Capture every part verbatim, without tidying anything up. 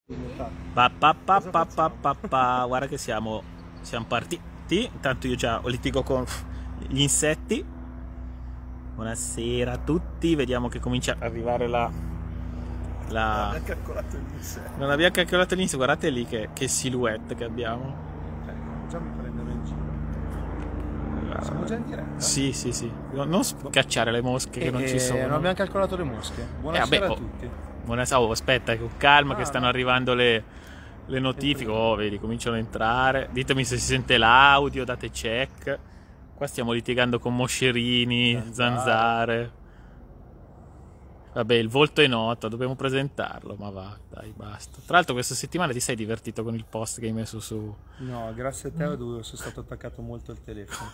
Pa, pa, pa, pa, pa, pa, pa. Guarda che siamo, siamo partiti. Intanto io già litigo con gli insetti. Buonasera a tutti. Vediamo che comincia ad arrivare la... la... Non abbiamo calcolato l'insetto. Non abbiamo calcolato l'inizio. Guardate lì che, che silhouette che abbiamo. Ecco, già mi prendono in giro. Siamo già in diretta? Sì, sì, sì. Non scacciare le mosche che e, non ci sono. Non abbiamo calcolato le mosche. Buonasera eh, vabbè, a oh, tutti. Buonasera. Oh, aspetta, con calma ah, che stanno no. arrivando le... le notifiche. Oh, vedi, cominciano a entrare. Ditemi se si sente l'audio, date check. Qua stiamo litigando con moscerini, zanzare. zanzare. Vabbè, il volto è noto, dobbiamo presentarlo, ma va, dai, basta. Tra l'altro questa settimana ti sei divertito con il post che hai messo su? No, grazie a te dove sono stato attaccato molto al telefono.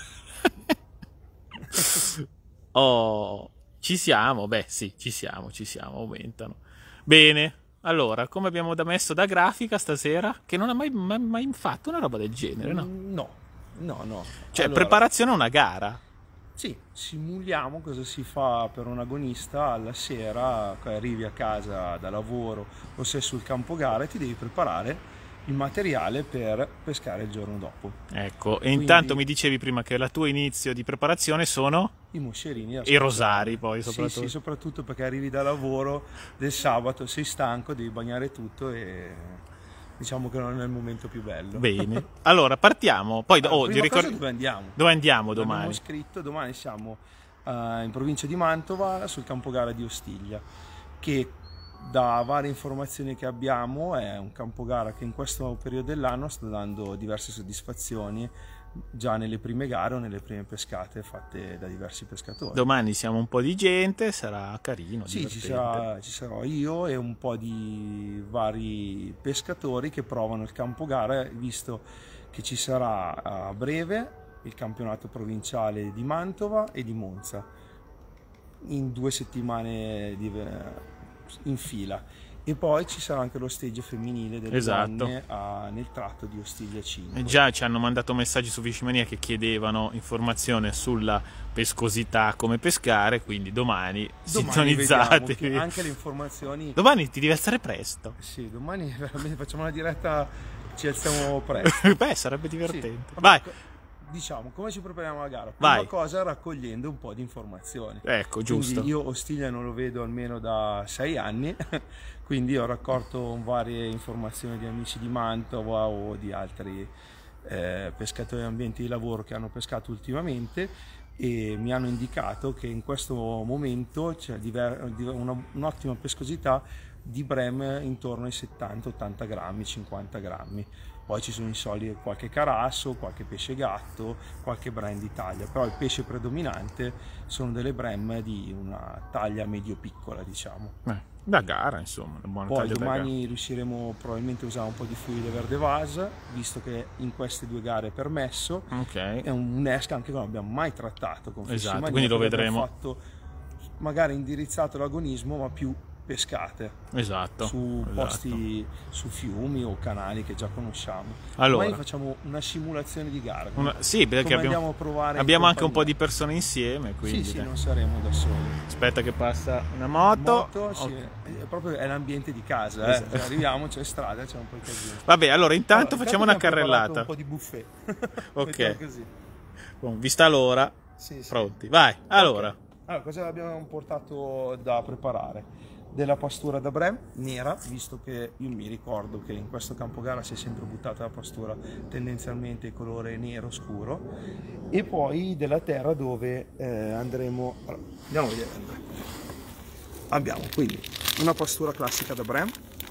Oh, ci siamo? Beh, sì, ci siamo, ci siamo, aumentano. Bene. Allora, come abbiamo da messo da grafica stasera, che non ha mai, mai, mai fatto una roba del genere, no? No, no, no. Cioè, allora, preparazione a una gara. Sì, simuliamo cosa si fa per un agonista alla sera, arrivi a casa da lavoro o sei sul campo gara e ti devi preparare il materiale per pescare il giorno dopo. Ecco, e Quindi, intanto mi dicevi prima che il tuo inizio di preparazione sono? I moscerini. E i rosari poi soprattutto. Sì, sì, soprattutto perché arrivi da lavoro del sabato, sei stanco, devi bagnare tutto e diciamo che non è il momento più bello. Bene, allora partiamo. Poi allora, oh, ti ricordi dove andiamo? Dove andiamo domani? Abbiamo scritto, domani siamo uh, in provincia di Mantova sul campogara di Ostiglia, che da varie informazioni che abbiamo è un campogara che in questo periodo dell'anno sta dando diverse soddisfazioni già nelle prime gare o nelle prime pescate fatte da diversi pescatori. Domani siamo un po' di gente, sarà carino. Sì, ci, sarà, ci sarò io e un po' di vari pescatori che provano il campogara, visto che ci sarà a breve il campionato provinciale di Mantova e di Monza in due settimane di, in fila. E poi ci sarà anche lo stage femminile delle esatto. donne a, nel tratto di Ostiglia cinque. E già ci hanno mandato messaggi su Fishmania che chiedevano informazione sulla pescosità, come pescare, quindi domani, domani sintonizzatevi. Anche le informazioni. Domani ti devi alzare presto. Sì, domani veramente facciamo una diretta, ci alziamo presto. Beh, sarebbe divertente. Sì. Vai. Diciamo, come ci prepariamo alla gara? Prima Vai. cosa raccogliendo un po' di informazioni. Ecco, giusto. Quindi io Ostiglia non lo vedo almeno da sei anni, quindi ho raccolto varie informazioni di amici di Mantova o di altri eh, pescatori di ambienti di lavoro che hanno pescato ultimamente e mi hanno indicato che in questo momento c'è un'ottima pescosità di brem intorno ai settanta ottanta grammi, cinquanta grammi. Poi ci sono i soliti qualche carasso, qualche pesce gatto, qualche brand d'Italia, però il pesce predominante sono delle brem di una taglia medio-piccola, diciamo. Eh, da gara, insomma, una buona Poi taglia domani da gara. riusciremo probabilmente a usare un po' di fluide verde vase, visto che in queste due gare è permesso. Okay. È un esca anche che non abbiamo mai trattato con esatto, Fishmania, quindi lo vedremo. Fatto magari indirizzato all'agonismo, ma più pescate, esatto, su esatto. posti, su fiumi o canali che già conosciamo. Allora, domani facciamo una simulazione di gara. Una, sì, perché abbiamo, a provare abbiamo anche un po' di persone insieme, quindi sì, sì, non saremo da soli. Aspetta che passa una moto. moto sì, okay. È proprio è l'ambiente di casa, eh. esatto. Arriviamo, c'è strada, c'è un po' di casino. Vabbè, allora intanto allora, facciamo una carrellata. Un po' di buffet. Ok. Così. Bon, vista l'ora, sì, sì. pronti. Vai, allora. Okay. Allora, cosa abbiamo portato da preparare? Della pastura da brem nera, visto che io mi ricordo che in questo campogara si è sempre buttata la pastura tendenzialmente colore nero scuro, e poi della terra dove eh, andremo allora, andiamo a vedere. Abbiamo quindi una pastura classica da brem.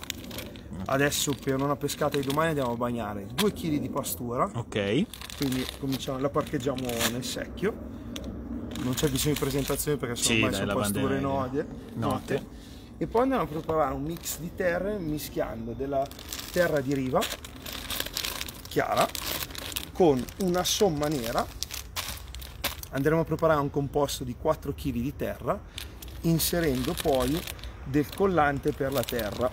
Adesso per una pescata di domani andiamo a bagnare due chili di pastura, ok, quindi cominciamo, la parcheggiamo nel secchio, non c'è bisogno di presentazione perché sono, sì, ormai dai, sono pasture note. note. E poi andiamo a preparare un mix di terre mischiando della terra di riva chiara con una somma nera. Andremo a preparare un composto di quattro chili di terra, inserendo poi del collante per la terra.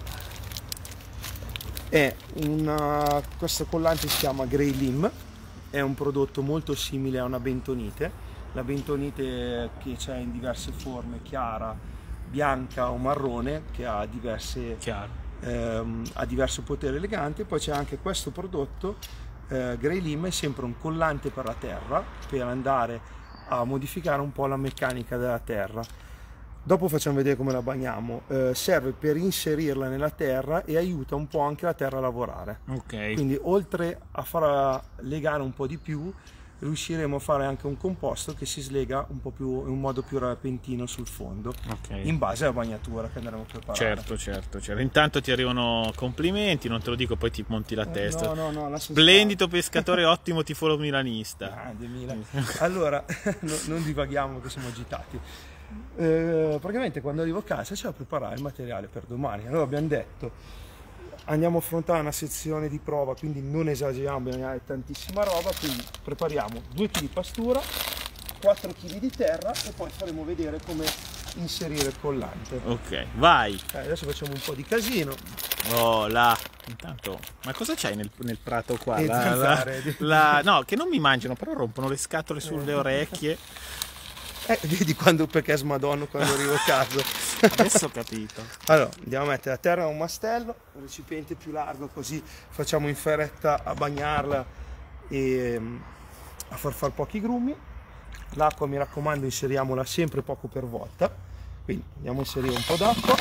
È una, questo collante si chiama Grey Lim, è un prodotto molto simile a una bentonite. La bentonite che c'è in diverse forme, chiara, bianca o marrone, che ha diverse chiaro ehm, ha diverso potere elegante. Poi c'è anche questo prodotto, eh, Grey Lim, è sempre un collante per la terra, per andare a modificare un po' la meccanica della terra. Dopo facciamo vedere come la bagniamo. Eh, serve per inserirla nella terra e aiuta un po' anche la terra a lavorare. Ok. Quindi oltre a farla legare un po' di più, riusciremo a fare anche un composto che si slega un po' più in un modo più repentino sul fondo, Ok. in base alla bagnatura che andremo a preparare. Certo, certo, certo. Intanto ti arrivano complimenti, non te lo dico, poi ti monti la testa. No, no, no, lascia Splendido pescatore, ottimo tifolo milanista. Grande Milan. Allora, no, non divaghiamo che siamo agitati. Eh, praticamente quando arrivo a casa c'è da preparare il materiale per domani. Allora abbiamo detto, andiamo a affrontare una sezione di prova, quindi non esageriamo, bisogna avere tantissima roba, quindi prepariamo due chili di pastura, quattro chili di terra e poi faremo vedere come inserire il collante. Ok, vai. Eh, adesso facciamo un po' di casino. Oh, là. Intanto, ma cosa c'hai nel, nel prato qua? Le La- zanzare. la- la- no, che non mi mangiano, però rompono le scatole sulle orecchie. Eh, vedi quando, perché smadonno quando arrivo a casa. Adesso ho capito. Allora, andiamo a mettere a terra un mastello, un recipiente più largo, così facciamo in fretta a bagnarla e um, a far fare pochi grumi. L'acqua, mi raccomando, inseriamola sempre poco per volta. Quindi andiamo a inserire un po' d'acqua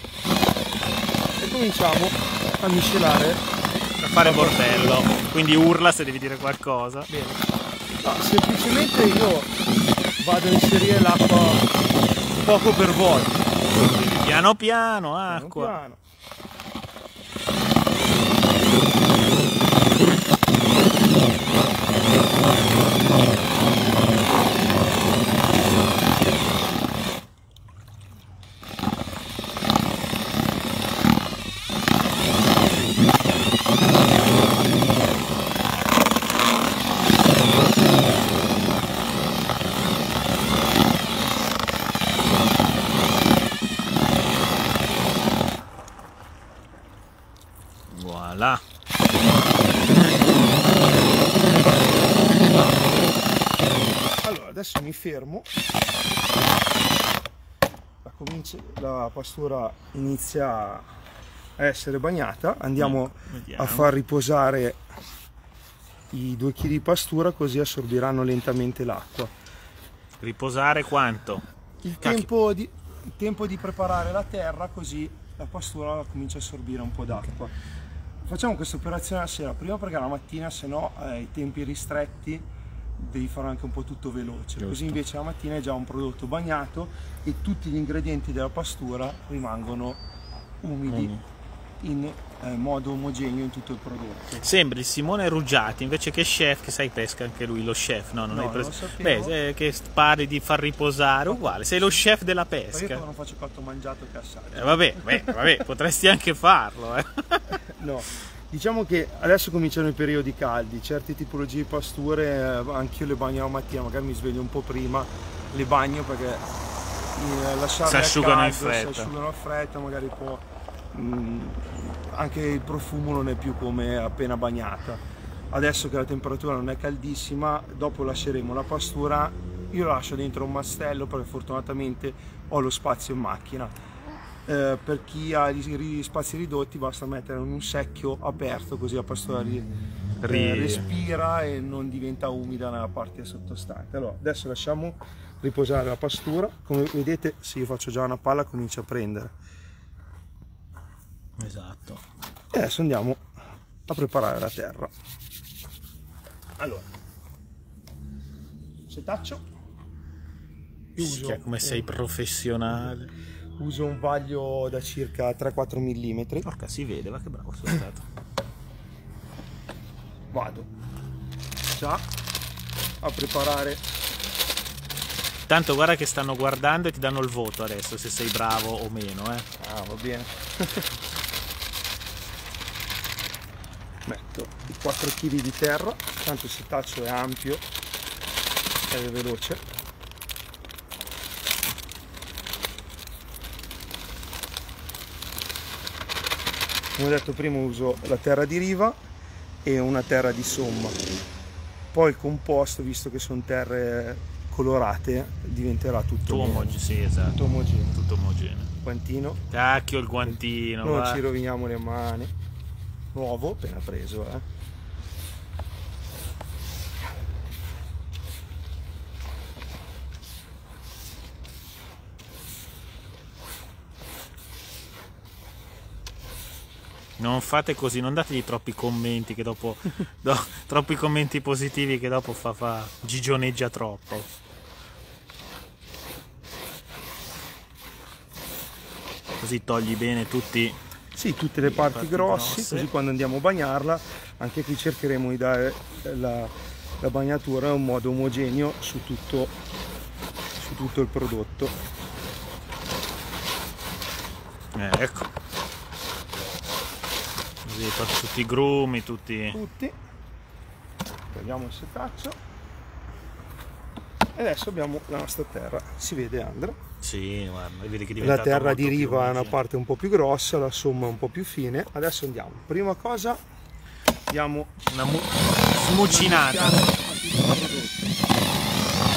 e cominciamo a miscelare. A fare bordello. Quindi urla se devi dire qualcosa. Bene. No, semplicemente io vado a inserire l'acqua poco per volta. Piano piano, Piano acqua. piano. Voilà. Allora, adesso mi fermo. La, comincia, la pastura inizia a essere bagnata. Andiamo Vediamo. a far riposare i due chili di pastura, così assorbiranno lentamente l'acqua. Riposare quanto? Il Cacchio. tempo di, il tempo di preparare la terra, così la pastura comincia a assorbire un po' d'acqua. Facciamo questa operazione la sera, prima perché la mattina, se no, eh, i tempi ristretti, devi fare anche un po' tutto veloce. Giusto. Così invece la mattina è già un prodotto bagnato e tutti gli ingredienti della pastura rimangono umidi Mm. in eh, modo omogeneo in tutto il prodotto. Sembri il Simone Ruggiati invece che chef, che sai pesca anche lui, lo chef, no? Non No, hai preso. non lo sapevo. Beh, eh, che parli di far riposare, uguale, sei lo chef della Ma io pesca. non faccio cotto mangiato che assaggio. Eh, vabbè, beh, vabbè, potresti anche farlo, eh. No, diciamo che adesso cominciano i periodi caldi, certe tipologie di pasture eh, anch'io le bagno la mattina, magari mi sveglio un po' prima, le bagno perché eh, lasciarle Si al asciugano in caldo, fretta. si asciugano a fretta, magari può, mh, anche il profumo non è più come appena bagnata. Adesso che la temperatura non è caldissima, dopo lasceremo la pastura, io la lascio dentro un mastello perché fortunatamente ho lo spazio in macchina. Eh, per chi ha gli spazi ridotti basta mettere in un secchio aperto, così la pastura ri, eh, Ri- respira e non diventa umida nella parte sottostante. Allora, adesso lasciamo riposare la pastura. Come vedete, se io faccio già una palla comincia a prendere. Esatto. E adesso andiamo a preparare la terra. Allora, setaccio. Io uso- Minchia, come sei professionale. Uso un vaglio da circa tre quattro millimetri. Porca, si vede, ma che bravo sono stato. Vado già a preparare. Tanto guarda che stanno guardando e ti danno il voto adesso, se sei bravo o meno, eh. Ah, va bene. Metto i quattro chili di terra, tanto il setaccio è ampio ed è veloce. Come ho detto prima, uso la terra di riva e una terra di somma. Poi il composto, visto che sono terre colorate diventerà tutto, tutto omogeneo, sì, esatto. tutto omogeneo. Tutto omogeneo. Guantino, Cacchio il guantino, non va. ci roviniamo le mani. Nuovo, appena preso, eh. Non fate così, non dategli troppi commenti che dopo do, troppi commenti positivi che dopo fa, fa gigioneggia troppo. Così togli bene tutti. Sì, tutte le parti, parti grosse, grosse. così quando andiamo a bagnarla, anche qui cercheremo di dare la, la bagnatura in un modo omogeneo su tutto, su tutto il prodotto. Eh, ecco. Così tutti i grumi, tutti. Tutti. Togliamo il setaccio. E adesso abbiamo la nostra terra. Si vede, Andrea? Sì, guarda, vedi che è La diventato terra di molto più riva è una omogeneo. parte un po' più grossa, la somma un po' più fine. Adesso andiamo. Prima cosa diamo Una mu- smucinata. a tutti i prodotti.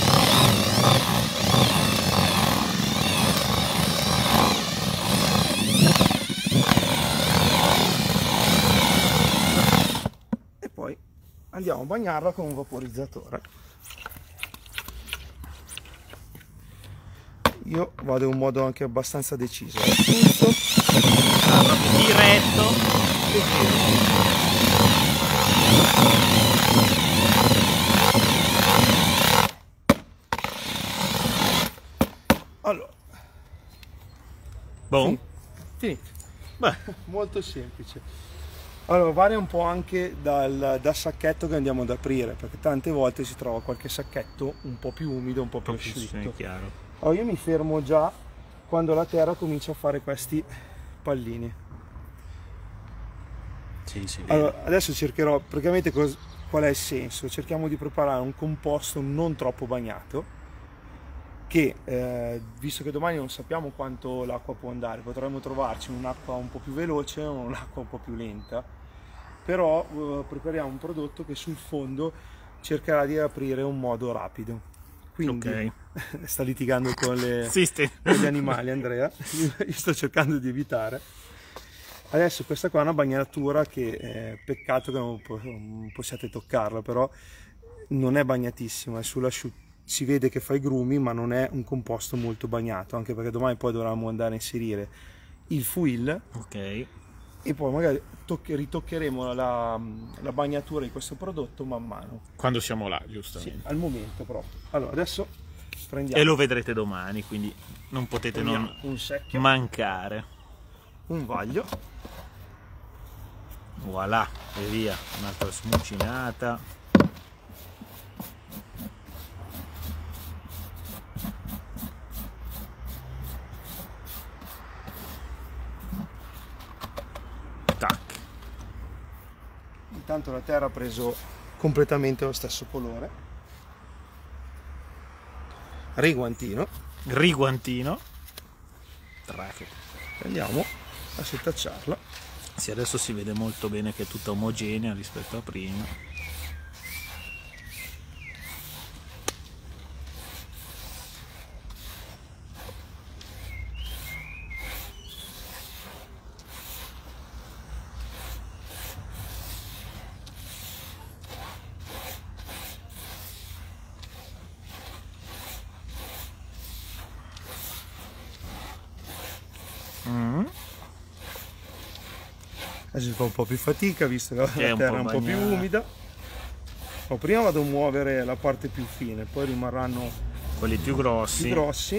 E poi andiamo a bagnarla con un vaporizzatore. Io vado in un modo anche abbastanza deciso. Tutto Ah, proprio diretto. Allora, Boh. finito. Beh, Molto semplice. Allora, varia un po' anche dal, dal sacchetto che andiamo ad aprire, perché tante volte si trova qualche sacchetto un po' più umido, un po' più proprio sì, asciutto. è chiaro. Allora, io mi fermo già quando la terra comincia a fare questi pallini. Sì, sì. vero. Allora, adesso cercherò praticamente cos- qual è il senso. Cerchiamo di preparare un composto non troppo bagnato, che eh, visto che domani non sappiamo quanto l'acqua può andare, potremmo trovarci un'acqua un po' più veloce o un'acqua un po' più lenta, però eh, prepariamo un prodotto che sul fondo cercherà di aprire in un modo rapido. Quindi Ok. sta litigando con, le, Sì, sì. con gli animali, Andrea. Io sto cercando di evitare. Adesso questa qua è una bagnatura che eh, peccato che non, po- non possiate toccarla, però non è bagnatissima, è sull'asciutto. Si vede che fa i grumi, ma non è un composto molto bagnato, anche perché domani poi dovremo andare a inserire il fuil Ok. e poi magari tocche- ritoccheremo la, la bagnatura di questo prodotto man mano. Quando siamo là, Sì, giustamente. al momento proprio. Allora, adesso prendiamo E lo vedrete domani, quindi non potete prendiamo non un secchio, mancare. un vaglio, Voilà, e via. Un'altra smucinata. Tac. intanto la terra ha preso completamente lo stesso colore, riguantino, Riguantino. Trache. andiamo a setacciarla. Sì, adesso si vede molto bene che è tutta omogenea rispetto a prima. Mm. Adesso si fa un po' più fatica visto che la Che è un terra po' è un po' più bagnata. umida. Oh, prima vado a muovere la parte più fine, poi rimarranno Quelli più più grossi. grossi.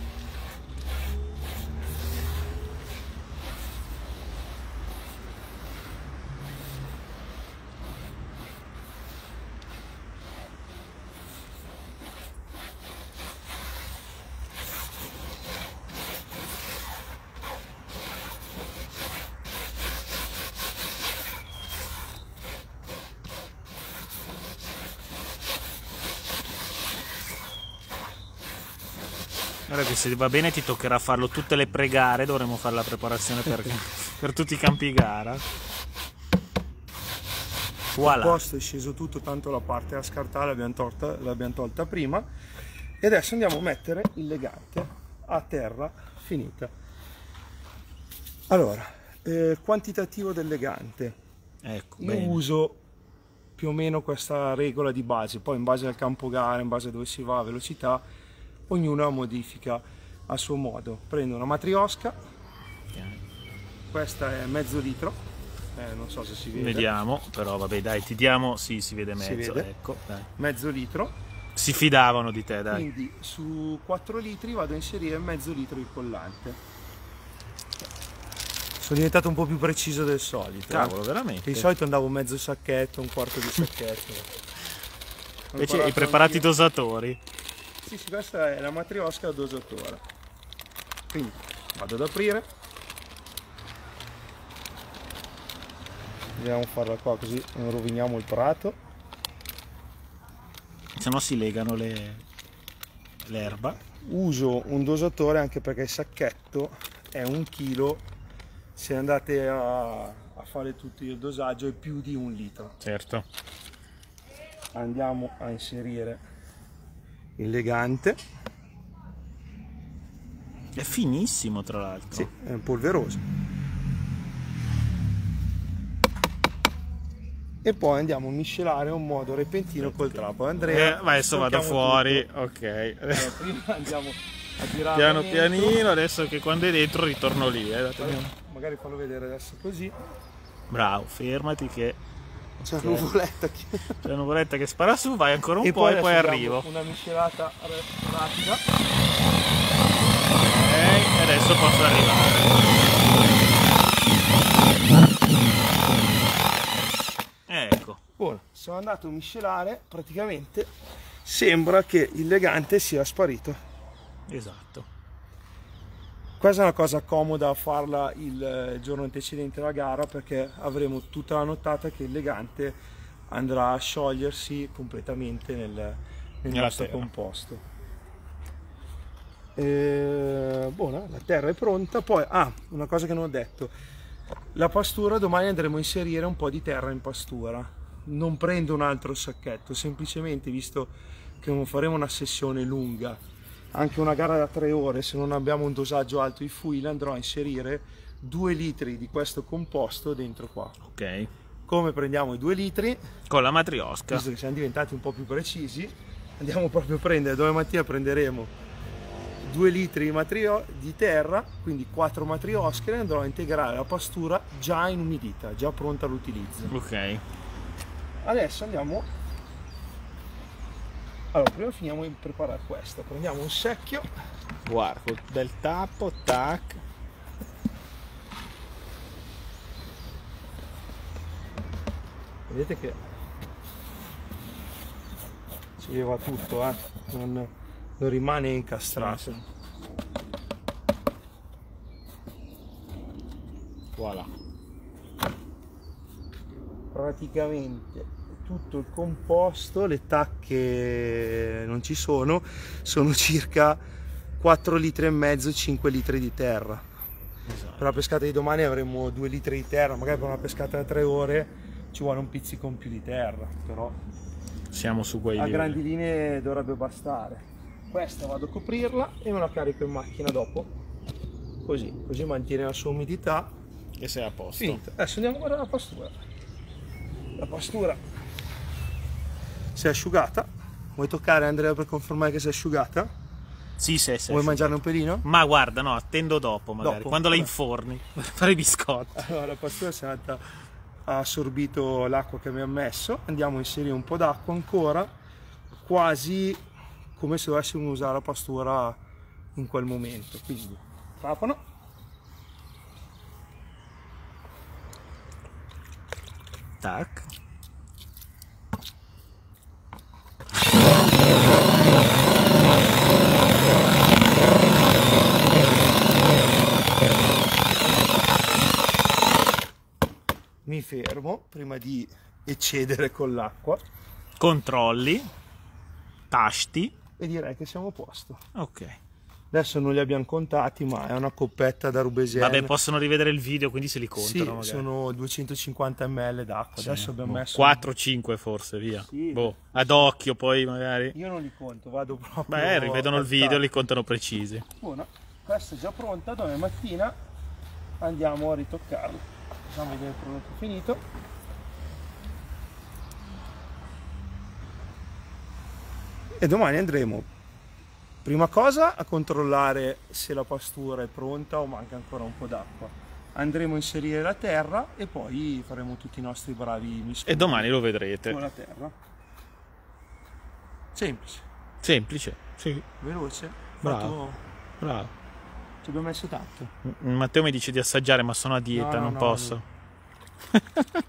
Guarda che se va bene ti toccherà farlo tutte le pregare, dovremo fare la preparazione per, per tutti i campi gara. Voilà. Il posto è sceso tutto, tanto la parte a scartare l'abbiamo tolta, l'abbiamo tolta prima, e adesso andiamo a mettere il legante a terra finita. Allora, eh, quantitativo del legante. Ecco, Io bene. uso più o meno questa regola di base, poi in base al campo gara, in base a dove si va, a velocità, ognuno la modifica a suo modo. Prendo una matriosca, questa è mezzo litro, eh, non so se si vede. Vediamo, però vabbè dai, ti diamo, sì, si vede Si mezzo, vede? ecco, dai. Mezzo litro, Si fidavano di te, dai. quindi su quattro litri vado a inserire mezzo litro di collante. Sono diventato un po' più preciso del solito. Cavolo, eh. veramente. Di solito andavo mezzo sacchetto, un quarto di sacchetto. Ho Invece imparato i preparati anch'io. dosatori. Sì, sì, questa è la matriosca dosatore. Quindi vado ad aprire. Andiamo a farla qua così non roviniamo il prato. Se no si legano le l'erba. Uso un dosatore anche perché il sacchetto è un chilo. Se andate a, a fare tutto il dosaggio è più di un litro. Certo. Andiamo a inserire il legante. È finissimo, tra l'altro. Sì, è polveroso. E poi andiamo a miscelare in un modo repentino col trapano. Andrea, Eh, ma adesso vado stocchiamo fuori, tutto. ok. Allora, prima andiamo a girare Piano dentro. pianino, adesso che quando è dentro ritorno lì. Eh. datemi un- Magari farlo vedere adesso così. Bravo, fermati che C'è una nuvoletta che... c'è una nuvoletta che spara su, vai ancora un E po' e poi adesso arrivo. diamo una miscelata ra- rapida. Ok, e adesso posso arrivare. Ecco. Ora, sono andato a miscelare, praticamente sembra che il legante sia sparito. Esatto. Questa è una cosa comoda a farla il giorno antecedente alla gara, perché avremo tutta la nottata che il legante andrà a sciogliersi completamente nel, nel Nella nostro terra. composto. E, buona, la terra è pronta. Poi, ah, una cosa che non ho detto, la pastura domani andremo a inserire un po' di terra in pastura. Non prendo un altro sacchetto, semplicemente, visto che non faremo una sessione lunga, anche una gara da tre ore, se non abbiamo un dosaggio alto di fuil, andrò a inserire due litri di questo composto dentro qua. Ok. Come prendiamo i due litri? Con la matriosca. Visto che siamo diventati un po' più precisi, andiamo proprio a prendere, domani mattina prenderemo due litri di, matrio, di terra, quindi quattro matriosche, e andrò a integrare la pastura già inumidita, già pronta all'utilizzo. Ok. Adesso andiamo, allora prima finiamo di preparare questo, prendiamo un secchio, Guarda, col bel tappo, tac. vedete che si leva tutto, eh? non, non rimane incastrato. Voilà. Praticamente tutto il composto, le tacche non ci sono, sono circa quattro litri e mezzo, cinque litri di terra. Esatto. Per la pescata di domani avremo due litri di terra, magari per una pescata da tre ore ci vuole un pizzico in più di terra, però Siamo su quei a livelli. grandi linee dovrebbe bastare. Questa vado a coprirla e me la carico in macchina dopo, così, così mantiene la sua umidità. E sei a posto. Finito. Adesso andiamo a guardare la pastura. La pastura si è asciugata. Vuoi toccare, Andrea, per confermare che si è asciugata? Sì, sì, sì. Vuoi sì. mangiarne un pelino? Ma guarda, no, attendo dopo magari, Dopo? quando la Vabbè. inforni, per fare i biscotti. Allora, la pastura si è andata, ha assorbito l'acqua che abbiamo messo. Andiamo a inserire un po' d'acqua ancora, quasi come se dovessimo usare la pastura in quel momento. Quindi trapano. Tac. Mi fermo prima di eccedere con l'acqua Controlli. Tasti. e direi che siamo a posto. Ok. Adesso non li abbiamo contati, ma è una coppetta da Rubesienne. Vabbè, possono rivedere il video, quindi se li contano. Sì, magari. Sono duecentocinquanta millilitri d'acqua. Sì. Adesso abbiamo boh, messo quattro cinque forse, via. Sì. Boh, ad occhio poi magari. Io non li conto, vado proprio. Beh, rivedono il video e li contano precisi. Buona, questa è già pronta, domani mattina andiamo a ritoccarla. Facciamo vedere il prodotto finito. E domani andremo, prima cosa, a controllare se la pastura è pronta o manca ancora un po' d'acqua. Andremo a inserire la terra e poi faremo tutti i nostri bravi misceli. E domani lo vedrete. Con la terra. Semplice. Semplice, sì. Veloce. Bravo. Fatto... Bravo. Ci abbiamo messo tanto. Matteo mi dice di assaggiare, ma sono a dieta, No, no, non no, posso. No.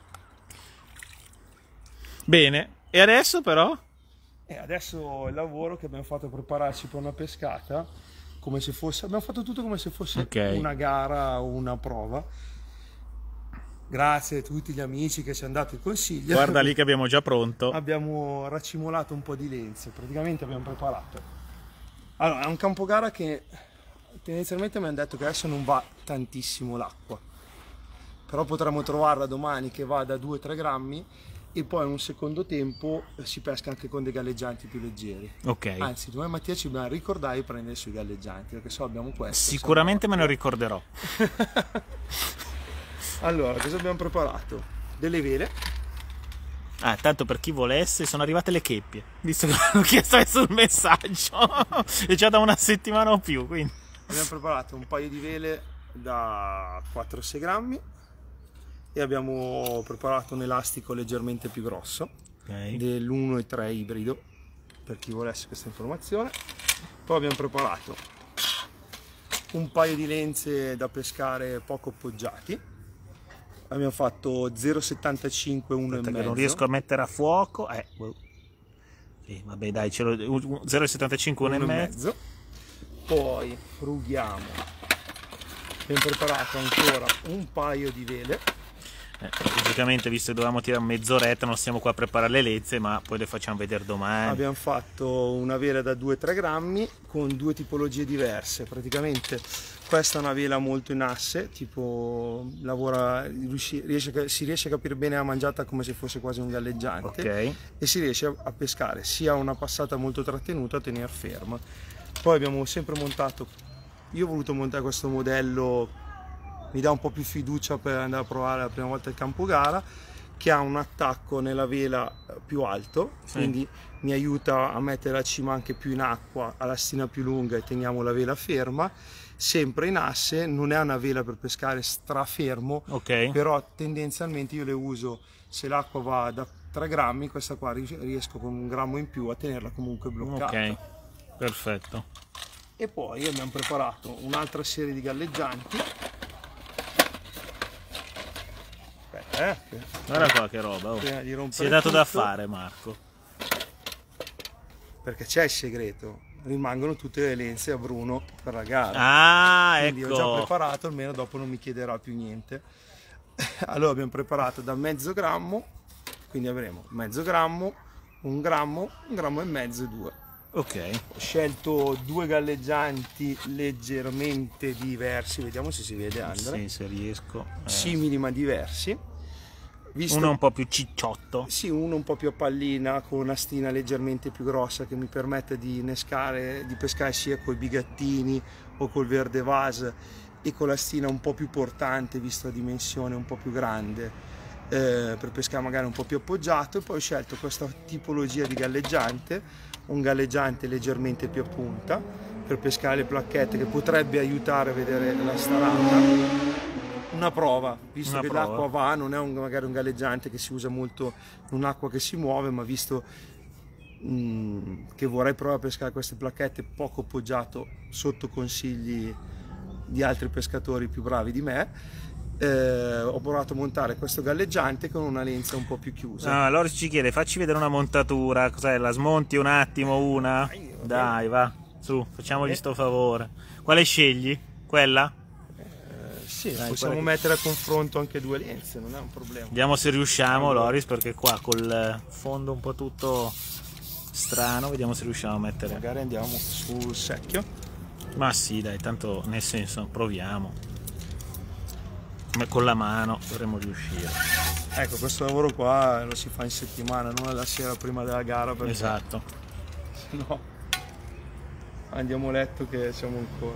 Bene, e adesso però? E adesso il lavoro che abbiamo fatto è prepararci per una pescata, come se fosse, abbiamo fatto tutto come se fosse okay. una gara o una prova. Grazie a tutti gli amici che ci hanno dato il consiglio. Guarda lì che abbiamo già pronto. Abbiamo raccimolato un po' di lenze, praticamente abbiamo preparato. Allora, è un campo gara che tendenzialmente mi hanno detto che adesso non va tantissimo l'acqua, però potremmo trovarla domani che va da due tre grammi. E poi in un secondo tempo si pesca anche con dei galleggianti più leggeri. Ok. Anzi, domani mattina ci dobbiamo ricordare di prendere sui galleggianti, perché so abbiamo questo. Sicuramente so me lo ricorderò. Allora, cosa abbiamo preparato? Delle vele. Ah, tanto per chi volesse, sono arrivate le cheppie, visto che l'hanno chiesto adesso il messaggio. E già da una settimana o più, quindi. Abbiamo preparato un paio di vele da quattro sei grammi. E abbiamo preparato un elastico leggermente più grosso, okay, dell'uno e tre ibrido, per chi volesse questa informazione. Poi abbiamo preparato un paio di lenze da pescare poco appoggiati. Abbiamo fatto zero virgola settantacinque, uno e mezzo. Non riesco a mettere a fuoco. Eh, sì, vabbè, dai, ce l'ho. zero virgola settantacinque, uno e mezzo. Poi frughiamo. Abbiamo preparato ancora un paio di vele. Eh, logicamente, visto che dovevamo tirare mezz'oretta, non stiamo qua a preparare le lenze, ma poi le facciamo vedere domani. Abbiamo fatto una vela da due tre grammi con due tipologie diverse. Praticamente questa è una vela molto in asse, tipo lavora, riesce, si riesce a capire bene la mangiata come se fosse quasi un galleggiante, okay, e si riesce a pescare sia una passata molto trattenuta a tenere ferma. Poi abbiamo sempre montato, io ho voluto montare questo modello, mi dà un po' più fiducia per andare a provare la prima volta il campo gara, che ha un attacco nella vela più alto, sì, quindi mi aiuta a mettere la cima anche più in acqua, a lastina più lunga, e teniamo la vela ferma, sempre in asse. Non è una vela per pescare strafermo, okay, però tendenzialmente io le uso se l'acqua va da tre grammi, questa qua riesco con un grammo in più a tenerla comunque bloccata. Ok, perfetto. E poi abbiamo preparato un'altra serie di galleggianti. Eh, guarda qua che roba, oh. Si è dato tutto, da fare Marco, perché c'è il segreto, rimangono tutte le lenze a Bruno per la gara. Ah, quindi ecco, ho già preparato, almeno dopo non mi chiederà più niente. Allora abbiamo preparato da mezzo grammo, quindi avremo mezzo grammo, un grammo, un grammo e mezzo e due. Ok, ho scelto due galleggianti leggermente diversi, vediamo se si vede, Andrea. Sì, se riesco. Eh. Simili ma diversi. Visto... uno un po' più cicciotto. Sì, uno un po' più a pallina, con una stina leggermente più grossa, che mi permette di innescare, di pescare sia con i bigattini o col verde vase, e con la stina un po' più portante, visto la dimensione un po' più grande, eh, per pescare magari un po' più appoggiato. E poi ho scelto questa tipologia di galleggiante, un galleggiante leggermente più a punta, per pescare le placchette, che potrebbe aiutare a vedere la starata. Una prova, visto Una che prova. l'acqua va, non è un, magari un galleggiante che si usa molto in un'acqua che si muove, ma visto mh, che vorrei provare a pescare queste placchette poco appoggiato, sotto consigli di altri pescatori più bravi di me, eh, ho provato a montare questo galleggiante con una lenza un po' più chiusa. No, allora ci chiede, facci vedere una montatura, cos'è? La smonti un attimo una? Dai, Dai, va, su, facciamogli sto favore. Quale scegli? Quella? Sì, Dai, possiamo che... mettere a confronto anche due lenze, non è un problema. Vediamo se riusciamo, Loris, perché qua col fondo un po' tutto strano, vediamo se riusciamo a mettere. Magari andiamo sul secchio. Ma sì, dai, tanto nel senso, proviamo. Ma con la mano dovremmo riuscire. Ecco, questo lavoro qua lo si fa in settimana, non alla sera prima della gara, perché Esatto. no, andiamo a letto che siamo ancora.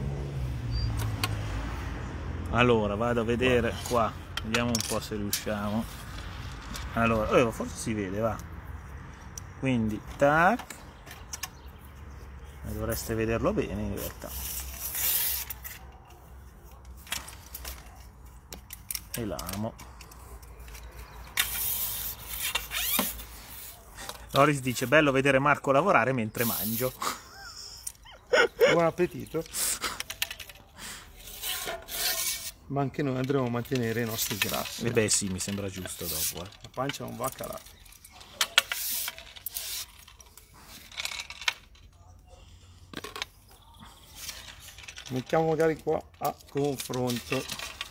Allora, vado a vedere qua, vediamo un po' se riusciamo. Allora, oh, forse si vede, va. Quindi, tac. Dovreste vederlo bene in realtà. E l'amo. Loris dice: bello vedere Marco lavorare mentre mangio. Buon appetito. Ma anche noi andremo a mantenere i nostri grassi. E beh sì, mi sembra giusto dopo. Eh. La pancia non va a calare. Mettiamo magari qua a confronto.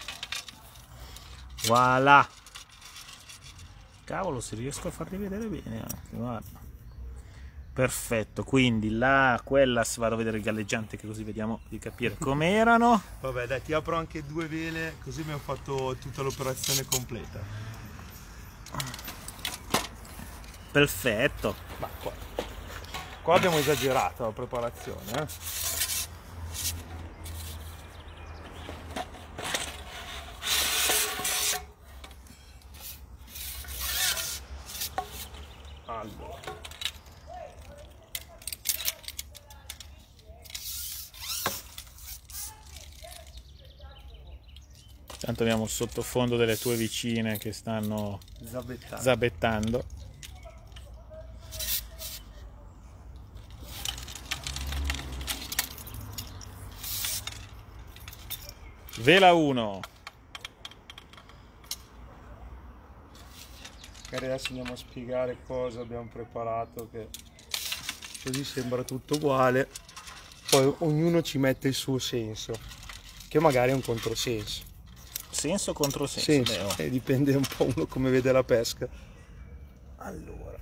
Voilà. Cavolo, se riesco a farli vedere bene anche, guarda. Perfetto, quindi là, quella vado a vedere il galleggiante, che così vediamo di capire com'erano. Vabbè dai, ti apro anche due vele, così abbiamo fatto tutta l'operazione completa. Perfetto. Ma qua, qua abbiamo esagerato la preparazione, eh? Allora. Tanto abbiamo il sottofondo delle tue vicine che stanno Zabettando. zabettando. Vela uno. Magari adesso andiamo a spiegare cosa abbiamo preparato, che così sembra tutto uguale, poi ognuno ci mette il suo senso, che magari è un controsenso. Senso contro senso. Senso, Beh, oh. eh, dipende un po' uno come vede la pesca. Allora,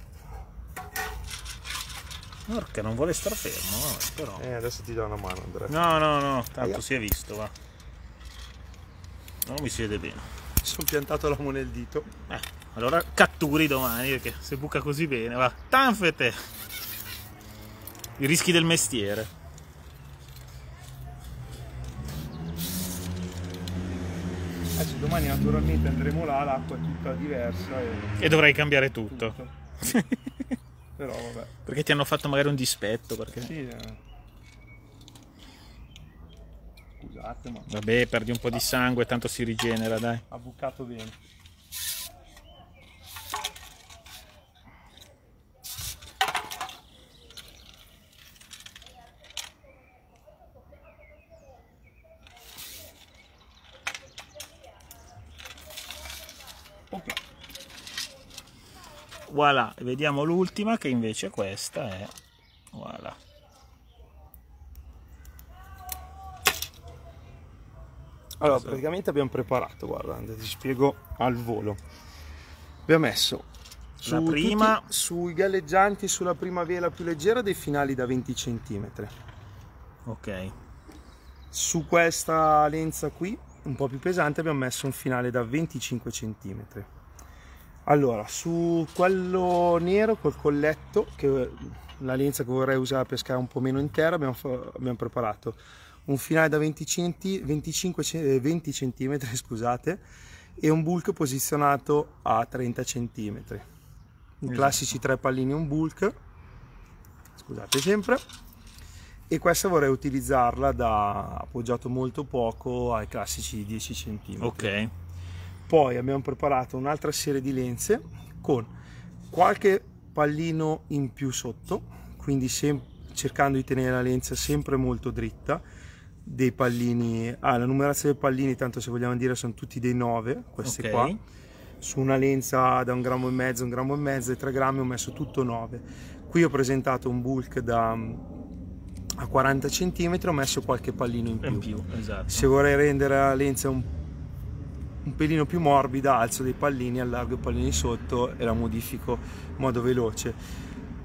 Porca, non vuole star fermo, no, però. eh, adesso ti do una mano, Andrea. No, no, no, tanto Aia. si è visto, va. Non mi si vede bene. Mi sono piantato l'amo nel dito. Eh, allora catturi domani, perché se buca così bene, va. Tanfete! I rischi del mestiere. Adesso domani naturalmente andremo là, l'acqua è tutta diversa. E, E dovrai cambiare tutto. tutto. Però vabbè. Perché ti hanno fatto magari un dispetto, perché... Sì, eh. Scusate, ma Vabbè, perdi un po' di sangue, tanto si rigenera, dai. ha bucato bene. Ok. Voilà, e vediamo l'ultima, che invece questa è... Voilà. Allora, praticamente abbiamo preparato, guarda, ti spiego al volo. Abbiamo messo su La prima... tutti, sui galleggianti, sulla prima vela più leggera, dei finali da venti centimetri. Ok. Su questa lenza qui, un po' più pesante, abbiamo messo un finale da venticinque centimetri. Allora, su quello nero col colletto, che la lenza che vorrei usare per pescare un po' meno intera, abbiamo, abbiamo preparato un finale da venti centimetri, scusate, e un bulk posizionato a trenta centimetri. I Esatto. classici tre pallini, un bulk, scusate sempre, e questa vorrei utilizzarla da appoggiato molto poco ai classici dieci centimetri. Ok. Poi abbiamo preparato un'altra serie di lenze con qualche pallino in più sotto, quindi cercando di tenere la lenza sempre molto dritta. Dei pallini, ah, la numerazione dei pallini, tanto se vogliamo dire, sono tutti dei nove, questi Ok. qua. Su una lenza da un grammo e mezzo, un grammo e mezzo e tre grammi ho messo tutto nove. Qui ho presentato un bulk da a quaranta centimetri, ho messo qualche pallino in più. In più, esatto. Se vorrei rendere la lenza un, un pelino più morbida, alzo dei pallini, allargo i pallini sotto e la modifico in modo veloce.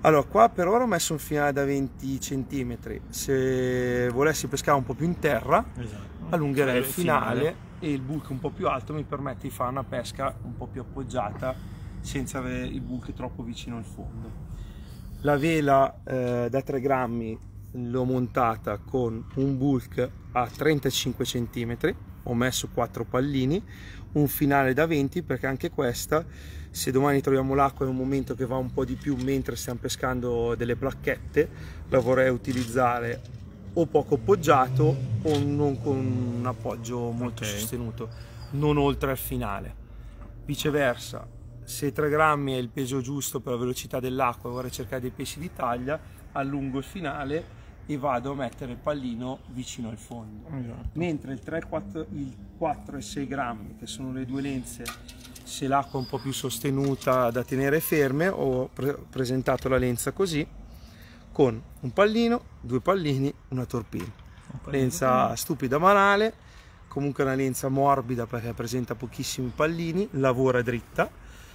Allora, qua per ora ho messo un finale da venti centimetri. Se volessi pescare un po' più in terra, esatto, allungherei il finale, finale e il bulk un po' più alto mi permette di fare una pesca un po' più appoggiata senza avere il bulk troppo vicino al fondo. La vela eh, da tre grammi l'ho montata con un bulk a trentacinque centimetri, ho messo quattro pallini, un finale da venti, perché anche questa, se domani troviamo l'acqua in un momento che va un po' di più mentre stiamo pescando delle placchette, la vorrei utilizzare o poco appoggiato o non con un appoggio molto okay. sostenuto, non oltre al finale. Viceversa, se tre grammi è il peso giusto per la velocità dell'acqua e vorrei cercare dei pesci di taglia, allungo il finale e vado a mettere il pallino vicino al fondo. Esatto. Mentre il tre, quattro, il quattro e sei grammi, che sono le due lenze, se l'acqua è un po' più sostenuta da tenere ferme, ho pre presentato la lenza così, con un pallino, due pallini, una torpina. Un lenza stupida banale, comunque una lenza morbida perché presenta pochissimi pallini, lavora dritta.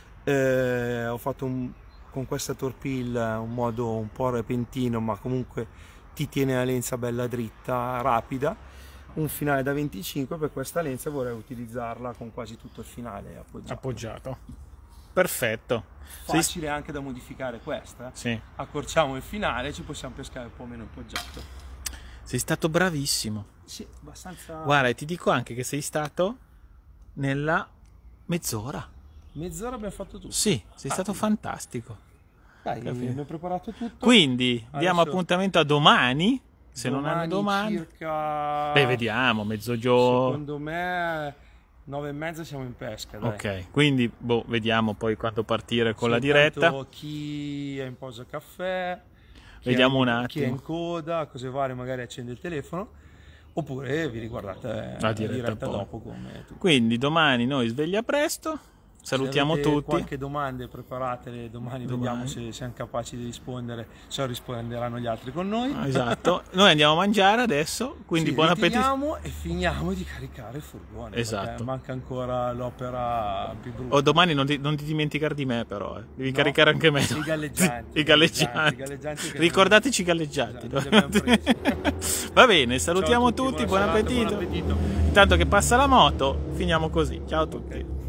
Eh, ho fatto un, con questa torpilla un modo un po' repentino, ma comunque ti tiene la lenza bella dritta, rapida. Un finale da venticinque, per questa lenza vorrei utilizzarla con quasi tutto il finale appoggiato. appoggiato. Perfetto. Facile Sei... anche da modificare questa. Sì. Accorciamo il finale, ci possiamo pescare un po' meno appoggiato. Sei stato bravissimo. Sì, abbastanza. Guarda, ti dico anche che sei stato nella mezz'ora. Mezz'ora abbiamo fatto tutto. Sì, sei ah, stato sì. fantastico. Dai, abbiamo preparato tutto. Quindi adesso diamo appuntamento a domani. Se domani non hanno domani, circa... beh, vediamo, mezzogiorno. Secondo me nove e mezza siamo in pesca. Dai. Ok, quindi boh, vediamo poi quando partire con sì, la diretta. Chi è in pausa caffè, vediamo è, un attimo. Chi è in coda, cose varie, magari accende il telefono. Oppure vi riguardate la diretta, la diretta poi. dopo. Come tu. Quindi domani noi sveglia presto. Salutiamo se tutti. Qualche domande preparatele, domani, domani. Vediamo se siamo capaci di rispondere, se risponderanno gli altri con noi. Esatto. Noi andiamo a mangiare adesso, quindi sì, buon appetito. E finiamo di caricare il furgone. Esatto. Manca ancora l'opera più brutta. O domani non ti, non ti dimenticare di me, però eh. devi no, caricare anche me. I galleggianti. I galleggianti. galleggianti Ricordateci i galleggianti. Esatto, va bene, salutiamo tutti, tutti buon, appetito. buon appetito. Intanto che passa la moto, finiamo così. Ciao a tutti. Okay.